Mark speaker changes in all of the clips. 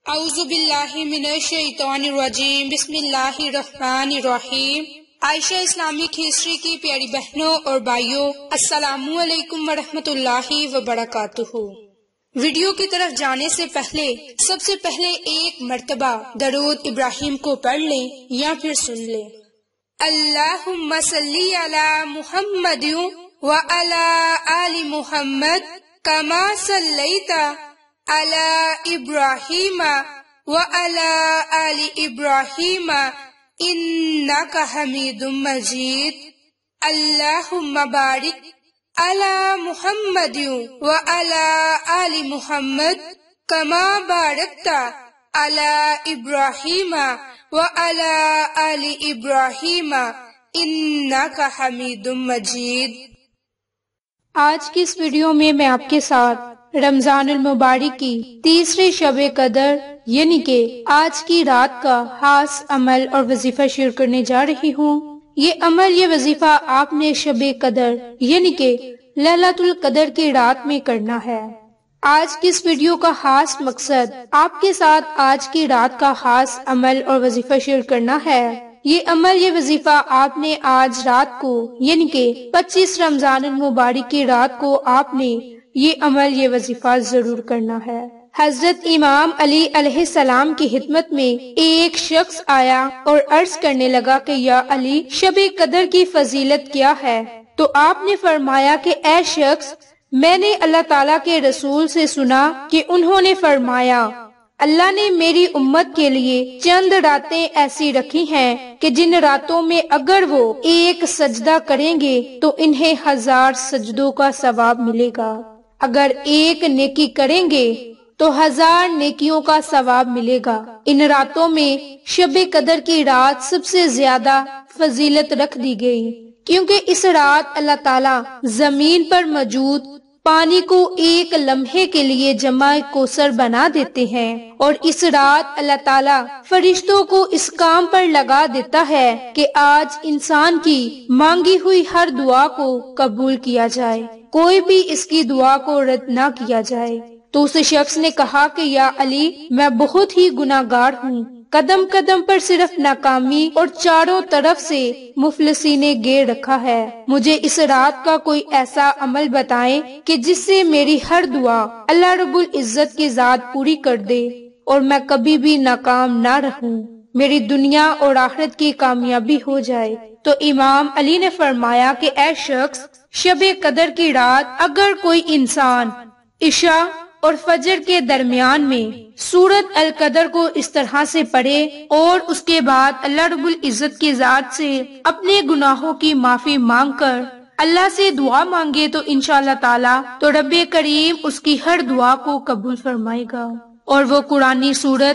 Speaker 1: اعوذ باللہ من الشیطان الرجیم، بسم اللہ الرحمن الرحیم۔ عائشہ اسلامک ہسٹری کی پیاری بہنوں اور بھائیوں، السلام علیکم ورحمۃ اللہ وبرکاتہ۔ ویڈیو کی طرف جانے سے پہلے سب سے پہلے ایک مرتبہ درود ابراہیم کو پڑھ لیں یا پھر سن لیں۔ اللہم صلی علی محمد وعلی آل محمد کما صلیت علی ابراہیم وعلی آل ابراہیم انک حمید مجید۔ اللہم بارک علی محمد وعلی آل محمد کما بارکت علی ابراہیم وعلی آل ابراہیم انک حمید مجید۔ آج کی اس ویڈیو میں آپ کے ساتھ رمضان المبارک کی تیسری شب قدر یعنی کہ آج کی رات کا خاص عمل اور وظیفہ شیئر کرنے جا رہی ہوں۔ یہ وظیفہ آپ نے شب قدر یعنی کہ لیلۃ القدر کی رات میں کرنا ہے۔ آج کی اس ویڈیو کا خاص مقصد آپ کے ساتھ آج کی رات کا خاص عمل اور وظیفہ شیئر کرنا ہے۔ یہ وظیفہ آپ نے آج رات کو یعنی کہ 25 رمضان المبارک کی رات کو آپ نے یہ وظیفہ ضرور کرنا ہے۔ حضرت امام علی علیہ السلام کی خدمت میں ایک شخص آیا اور عرض کرنے لگا کہ یا علی، شب قدر کی فضیلت کیا ہے؟ تو آپ نے فرمایا کہ اے شخص، میں نے اللہ تعالیٰ کے رسول سے سنا کہ انہوں نے فرمایا اللہ نے میری امت کے لیے چند راتیں ایسی رکھی ہیں کہ جن راتوں میں اگر وہ ایک سجدہ کریں گے تو انہیں 1000 سجدوں کا ثواب ملے گا، اگر ایک نیکی کریں گے تو 1000 نیکیوں کا ثواب ملے گا۔ ان راتوں میں شب قدر کی رات سب سے زیادہ فضیلت رکھ دی گئی، کیونکہ اس رات اللہ تعالیٰ زمین پر موجود پانی کو ایک لمحے کے لیے جمع کوثر بنا دیتے ہیں، اور اس رات اللہ تعالیٰ فرشتوں کو اس کام پر لگا دیتا ہے کہ آج انسان کی مانگی ہوئی ہر دعا کو قبول کیا جائے، کوئی بھی اس کی دعا کو رد نہ کیا جائے۔ تو اس شخص نے کہا کہ یا علی، میں بہت ہی گناہگار ہوں، قدم قدم پر صرف ناکامی اور چاروں طرف سے مفلسی نے گھیر رکھا ہے، مجھے اس رات کا کوئی ایسا عمل بتائیں کہ جس سے میری ہر دعا اللہ رب العزت کی ذات پوری کر دے اور میں کبھی بھی ناکام نہ رہوں، میری دنیا اور آخرت کی کامیابی ہو جائے۔ تو امام علی نے فرمایا کہ اے شخص، شب قدر کی رات اگر کوئی انسان عشاء اور فجر کے درمیان میں سورۃ القدر کو اس طرح سے پڑھے اور اس کے بعد اللہ رب العزت کی ذات سے اپنے گناہوں کی معافی مانگ کر اللہ سے دعا مانگے تو انشاءاللہ تعالی تو رب کریم اس کی ہر دعا کو قبول فرمائے گا، اور وہ قرآنی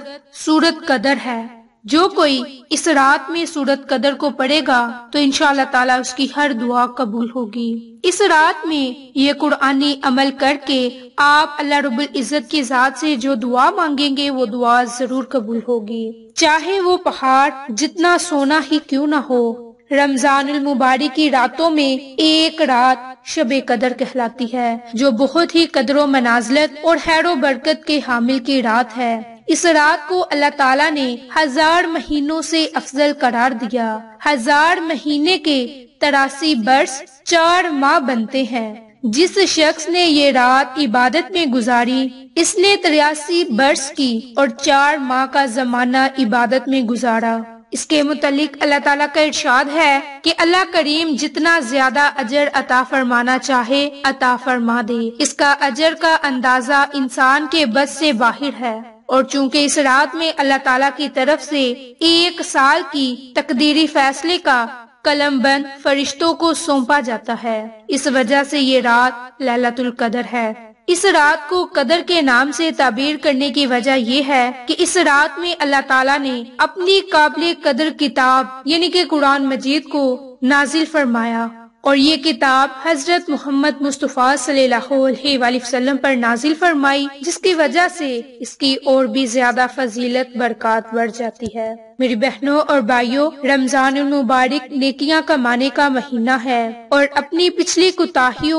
Speaker 1: سورۃ قدر ہے۔ جو کوئی اس رات میں سورۃ قدر کو پڑھے گا تو انشاءاللہ تعالی اس کی ہر دعا قبول ہوگی۔ اس رات میں یہ قرآنی عمل کر کے آپ اللہ رب العزت کی ذات سے جو دعا مانگیں گے وہ دعا ضرور قبول ہوگی، چاہے وہ پہاڑ جتنا سونا ہی کیوں نہ ہو۔ رمضان المبارک کی راتوں میں ایک رات شب قدر کہلاتی ہے، جو بہت ہی قدر و منازلت اور خیر و برکت کے حامل کی رات ہے۔ اس رات کو اللہ تعالیٰ نے 1000 مہینوں سے افضل قرار دیا۔ 1000 مہینے کے 83 برس 4 ماہ بنتے ہیں۔ جس شخص نے یہ رات عبادت میں گزاری، اس نے 83 برس کی اور 4 ماہ کا زمانہ عبادت میں گزارا۔ اس کے متعلق اللہ تعالیٰ کا ارشاد ہے کہ اللہ کریم جتنا زیادہ اجر عطا فرمانا چاہے عطا فرما دے، اس کا اجر کا اندازہ انسان کے بس سے باہر ہے، اور چونکہ اس رات میں اللہ تعالیٰ کی طرف سے 1 سال کی تقدیری فیصلے کا قلم بند فرشتوں کو سونپا جاتا ہے، اس وجہ سے یہ رات لیلۃ القدر ہے۔ اس رات کو قدر کے نام سے تعبیر کرنے کی وجہ یہ ہے کہ اس رات میں اللہ تعالیٰ نے اپنی قابل قدر کتاب یعنی کہ قرآن مجید کو نازل فرمایا، اور یہ کتاب حضرت محمد مصطفیٰ صلی اللہ علیہ وآلہ وسلم پر نازل فرمائی، جس کی وجہ سے اس کی اور بھی زیادہ فضیلت برکات بڑھ جاتی ہے۔ میری بہنوں اور بھائیوں، رمضان المبارک نیکیاں کمانے کا مہینہ ہے، اور اپنی پچھلی کوتاہیوں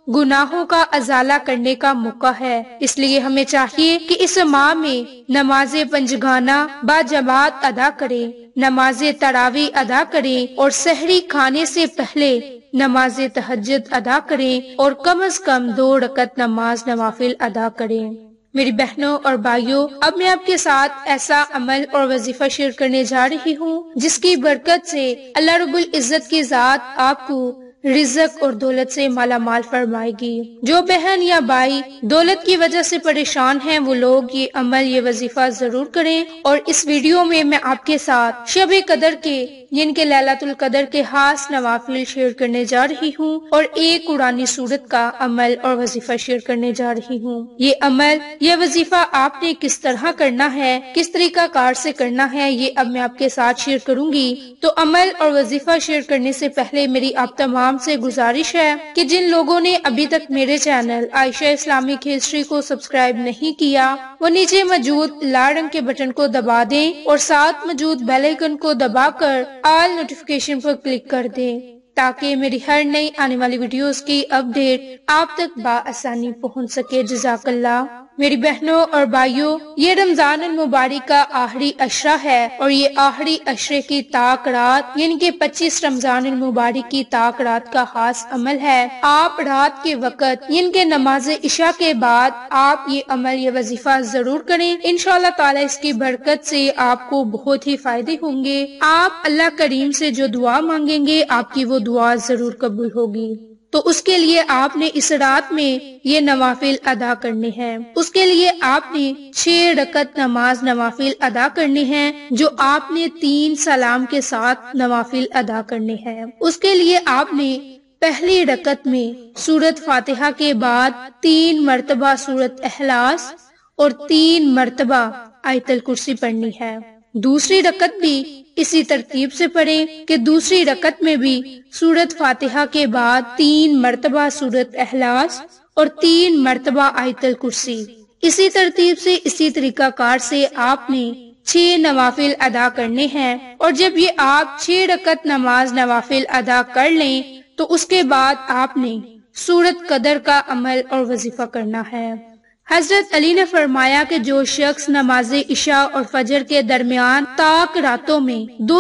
Speaker 1: گناہوں کا ازالہ کرنے کا موقع ہے، اس لیے ہمیں چاہیے کہ اس ماہ میں نماز پنجگانہ با جماعت ادا کریں، نماز تراویح ادا کریں اور سحری کھانے سے پہلے نماز تہجد ادا کریں اور کم از کم 2 رکعت نماز نوافل ادا کریں۔ میری بہنوں اور بھائیوں، اب میں آپ کے ساتھ ایسا عمل اور وظیفہ شیئر کرنے جا رہی ہوں جس کی برکت سے اللہ رب العزت کی ذات آپ کو رزق اور دولت سے مالا مال فرمائے گی۔ جو بہن یا بھائی دولت کی وجہ سے پریشان ہیں وہ لوگ یہ عمل، یہ وظیفہ ضرور کریں۔ اور اس ویڈیو میں میں آپ کے ساتھ شب قدر کے یعنی کہ لیلۃ القدر کے خاص نوافل شیئر کرنے جا رہی ہوں اور ایک قرآنی سورت کا عمل اور وظیفہ شیئر کرنے جا رہی ہوں۔ یہ عمل، یہ وظیفہ آپ نے کس طرح کرنا ہے، کس طریقہ کار سے کرنا ہے، یہ اب میں آپ کے ساتھ شیئر کروں گی۔ تو عمل اور وظیفہ شیئر کرنے سے پہلے میری آپ تمام سے گزارش ہے کہ جن لوگوں نے ابھی تک میرے چینل عائشہ اسلامک ہسٹری کو سبسکرائب نہیں کیا وہ نیچے موجود لال رنگ کے بٹن کو دبا دیں اور ساتھ موجود بیل آئیکن کو دبا کر آل نوٹیفیکیشن پر کلک کر دیں تاکہ میری ہر نئی آنے والی ویڈیوز کی اپڈیٹ آپ تک بآسانی پہنچ سکے۔ جزاک اللہ۔ میری بہنوں اور بھائیوں، یہ رمضان المبارک کا آخری عشرہ ہے اور یہ آخری عشرے کی طاق رات یعنی کہ 25 رمضان المبارک کی طاق رات کا خاص عمل ہے۔ آپ رات کے وقت یعنی کہ نماز عشاء کے بعد آپ یہ عمل، یہ وظیفہ ضرور کریں۔ انشاءاللہ تعالی اس کی برکت سے آپ کو بہت ہی فائدے ہوں گے۔ آپ اللہ کریم سے جو دعا مانگیں گے آپ کی وہ دعا ضرور قبول ہوگی۔ تو اس کے لیے آپ نے اس رات میں یہ نوافل ادا کرنے ہیں۔ اس کے لیے آپ نے 6 رکعت نماز نوافل ادا کرنے ہیں جو آپ نے 3 سلام کے ساتھ نوافل ادا کرنے ہیں۔ اس کے لیے آپ نے پہلی رکعت میں سورۃ فاتحہ کے بعد 3 مرتبہ سورۃ اخلاص اور 3 مرتبہ آیت الکرسی پڑھنی ہے۔ دوسری رکعت بھی اسی ترتیب سے پڑھیں کہ دوسری رکعت میں بھی سورۃ فاتحہ کے بعد 3 مرتبہ سورۃ اخلاص اور 3 مرتبہ آیت الکرسی۔ اسی ترتیب سے، اسی طریقہ کار سے آپ نے 6 نوافل ادا کرنے ہیں اور جب یہ آپ 6 رکعت نماز نوافل ادا کر لیں تو اس کے بعد آپ نے سورۃ قدر کا عمل اور وظیفہ کرنا ہے۔ حضرت علی نے فرمایا کہ جو شخص نماز عشاء اور فجر کے درمیان طاق راتوں میں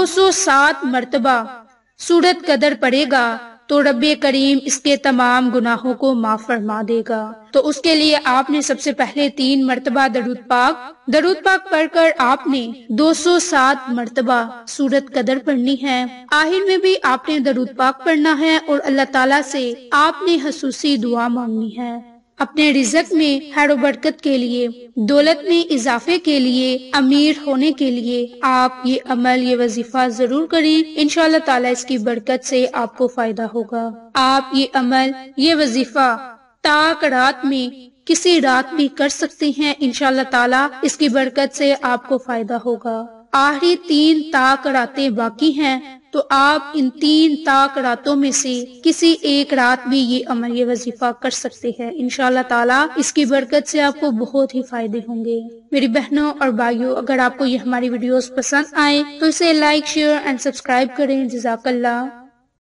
Speaker 1: 207 مرتبہ سورۃ قدر پڑھے گا تو رب کریم اس کے تمام گناہوں کو معاف فرما دے گا۔ تو اس کے لیے آپ نے سب سے پہلے 3 مرتبہ درود پاک پڑھ کر آپ نے 207 مرتبہ سورۃ قدر پڑھنی ہے۔ آخر میں بھی آپ نے درود پاک پڑھنا ہے اور اللہ تعالیٰ سے آپ نے خصوصی دعا مانگنی ہے۔ اپنے رزق میں خیر و برکت کے لیے، دولت میں اضافے کے لیے، امیر ہونے کے لیے آپ یہ عمل، یہ وظیفہ ضرور کریں۔ انشاءاللہ تعالیٰ اس کی برکت سے آپ کو فائدہ ہوگا۔ آپ یہ عمل، یہ وظیفہ طاق رات میں کسی رات بھی کر سکتے ہیں۔ انشاءاللہ تعالیٰ اس کی برکت سے آپ کو فائدہ ہوگا۔ آخری 3 طاق راتیں باقی ہیں تو آپ ان 3 طاق راتوں میں سے کسی ایک رات بھی یہ عمل، یہ وظیفہ کر سکتے ہیں۔ انشاءاللہ تعالیٰ اس کی برکت سے آپ کو بہت ہی فائدے ہوں گے۔ میری بہنوں اور بھائیوں، اگر آپ کو یہ ہماری ویڈیوز پسند آئے تو اسے لائک، شیئر اینڈ سبسکرائب کریں۔ جزاک اللہ۔